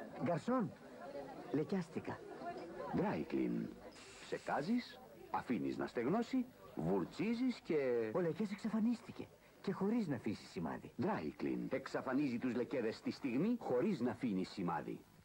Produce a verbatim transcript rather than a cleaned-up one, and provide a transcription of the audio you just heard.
Γκαρσόν, λεκιάστηκα. Dry-clean. Ψεκάζεις, αφήνεις να στεγνώσει, βουρτσίζεις και... Ο λεκές εξαφανίστηκε και χωρίς να αφήσει σημάδι. Dry-clean. Εξαφανίζει τους λεκέδες στη στιγμή χωρίς να αφήνει σημάδι.